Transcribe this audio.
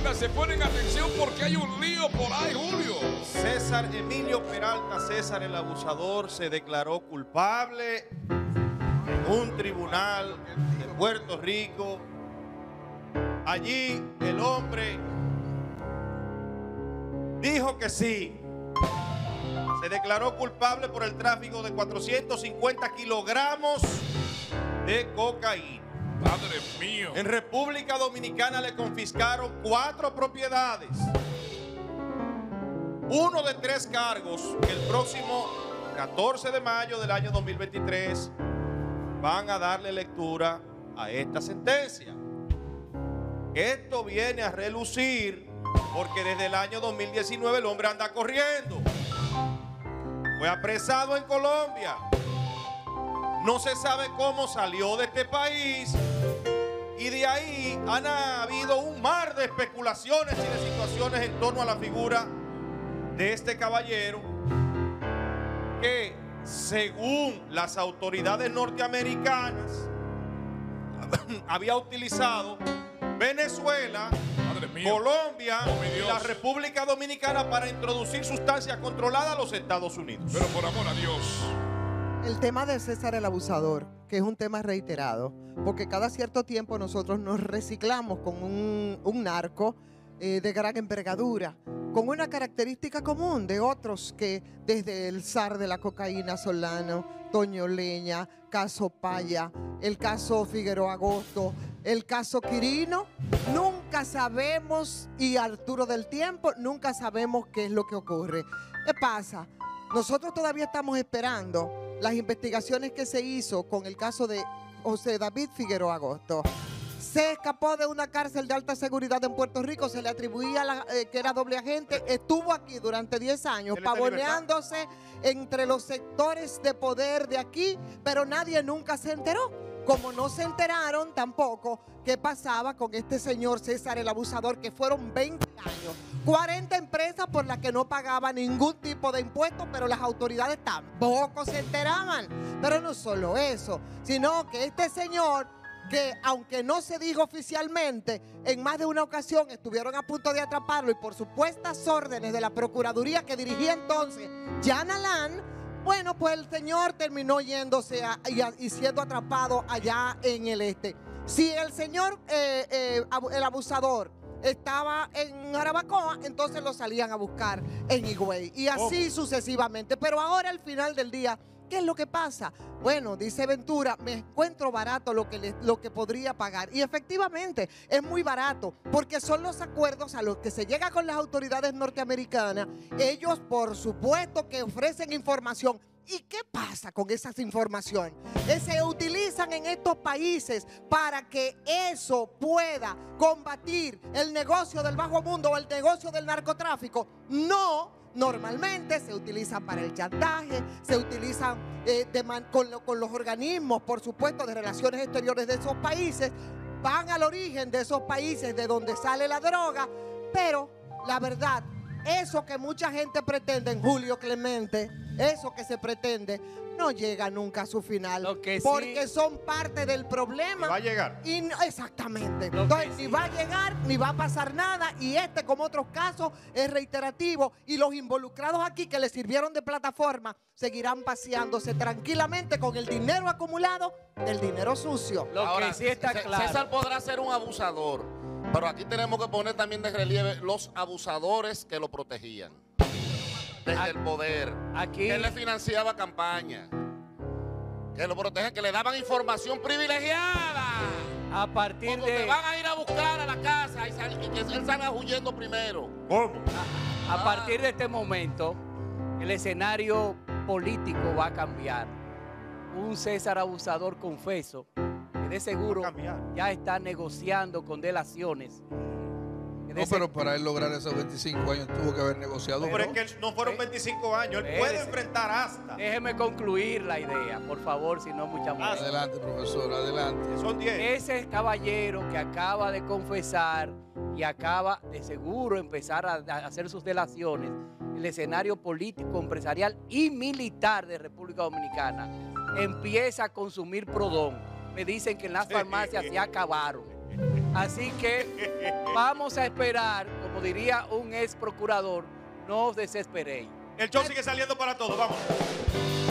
Póngase, ponen atención porque hay un lío por ahí, Julio. César Emilio Peralta, César el abusador, se declaró culpable en un tribunal de Puerto Rico. Allí el hombre dijo que sí. Se declaró culpable por el tráfico de 450 kilogramos de cocaína. Padre mío. En República Dominicana le confiscaron 4 propiedades. Uno de 3 cargos que el próximo 14 de mayo del año 2023 van a darle lectura a esta sentencia. Esto viene a relucir porque desde el año 2019 el hombre anda corriendo. Fue apresado en Colombia. No se sabe cómo salió de este país. Y de ahí han habido un mar de especulaciones y de situaciones en torno a la figura de este caballero que, según las autoridades norteamericanas, había utilizado Venezuela, Colombia y la República Dominicana para introducir sustancias controladas a los Estados Unidos. Pero por amor a Dios. El tema de César el abusador, que es un tema reiterado, porque cada cierto tiempo nosotros nos reciclamos con un narco de gran envergadura, con una característica común de otros que desde el zar de la cocaína Solano, Toño Leña, caso Paya, el caso Figueroa Agosto, el caso Quirino, nunca sabemos, y Arturo del Tiempo, nunca sabemos qué es lo que ocurre. ¿Qué pasa? Nosotros todavía estamos esperando las investigaciones que se hizo con el caso de José David Figueroa Agosto. Se escapó de una cárcel de alta seguridad en Puerto Rico, se le atribuía que era doble agente, estuvo aquí durante 10 años pavoneándose entre los sectores de poder de aquí, pero nadie nunca se enteró. Como no se enteraron tampoco qué pasaba con este señor César el abusador, que fueron 20 años, 40 empresas por las que no pagaba ningún tipo de impuestos, pero las autoridades tampoco se enteraban. Pero no solo eso, sino que este señor, que aunque no se dijo oficialmente, en más de una ocasión estuvieron a punto de atraparlo y por supuestas órdenes de la Procuraduría que dirigía entonces Jan Alain, bueno, pues el señor terminó yéndose y siendo atrapado allá en el este. Si el señor, el abusador, estaba en Jarabacoa, entonces lo salían a buscar en Higüey. Y así sucesivamente. Pero ahora, al final del día, ¿qué es lo que pasa? Bueno, dice Ventura, me encuentro barato lo que podría pagar. Y efectivamente es muy barato, porque son los acuerdos a los que se llega con las autoridades norteamericanas. Ellos, por supuesto, que ofrecen información. ¿Y qué pasa con esas informaciones? Se utilizan en estos países para que eso pueda combatir el negocio del bajo mundo o el negocio del narcotráfico. No. Normalmente se utiliza para el chantaje, se utilizan con los organismos, por supuesto, de relaciones exteriores de esos países, van al origen de esos países de donde sale la droga, pero la verdad, eso que mucha gente pretende, en Julio Clemente, eso que se pretende, no llega nunca a su final, porque son parte del problema. Va a llegar. Y no, exactamente. Entonces, ni va a llegar, ni va a pasar nada, y como otros casos, es reiterativo, y los involucrados aquí que le sirvieron de plataforma seguirán paseándose tranquilamente con el dinero acumulado del dinero sucio. Ahora, que sí está claro. César podrá ser un abusador, pero aquí tenemos que poner también de relieve los abusadores que lo protegían desde el poder, que le financiaba campaña, que lo protegen, que le daban información privilegiada. A partir como te van a ir a buscar a la casa y que él salga huyendo primero. ¿Cómo? A partir de este momento, el escenario político va a cambiar. Un César abusador confeso, que de seguro ya está negociando con delaciones. No, pero para él lograr esos 25 años tuvo que haber negociado. Pero es que no fueron 25 años, él puede enfrentar hasta. Déjeme concluir la idea, por favor, si no mucha más. Adelante, profesor, adelante. Son 10. Ese caballero que acaba de confesar y acaba de seguro empezar a hacer sus delaciones, el escenario político, empresarial y militar de República Dominicana empieza a consumir Prodón. Me dicen que en las farmacias se acabaron. Así que vamos a esperar, como diría un ex procurador, no os desesperéis. El show sigue saliendo para todos, vamos.